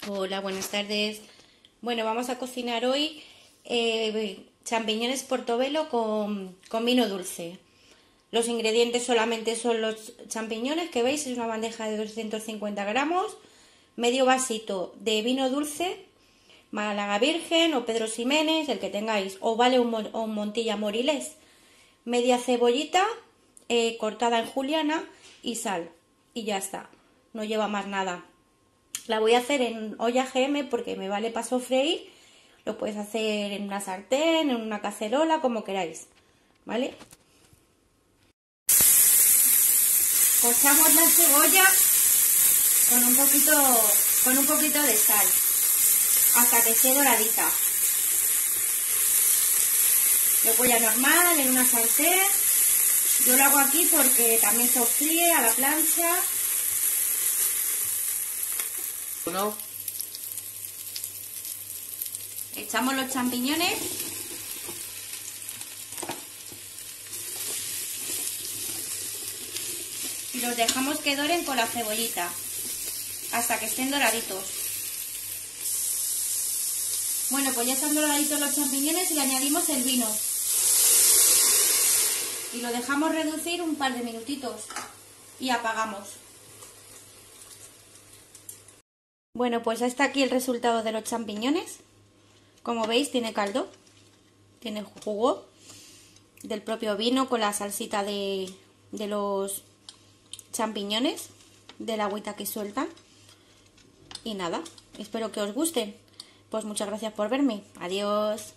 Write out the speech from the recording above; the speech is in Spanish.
Hola, buenas tardes. Bueno, vamos a cocinar hoy champiñones portobelo con vino dulce. Los ingredientes solamente son los champiñones que veis, es una bandeja de 250 gramos, medio vasito de vino dulce, Málaga Virgen o Pedro Ximénez, el que tengáis, o vale un Montilla Moriles, media cebollita cortada en juliana y sal. Y ya está, no lleva más nada. La voy a hacer en olla GM porque me vale para sofreír. Lo puedes hacer en una sartén, en una cacerola, como queráis, ¿vale? Pochamos la cebolla con un poquito de sal hasta que esté doradita. Cebolla normal en una sartén. Yo lo hago aquí porque también se fríe a la plancha. Echamos los champiñones y los dejamos que doren con la cebollita hasta que estén doraditos. Bueno, pues ya están doraditos los champiñones y le añadimos el vino y lo dejamos reducir un par de minutitos y apagamos. Bueno, pues ya está aquí el resultado de los champiñones. Como veis, tiene caldo, tiene jugo del propio vino con la salsita de los champiñones, de la agüita que sueltan. Y nada, espero que os gusten. Pues muchas gracias por verme. Adiós.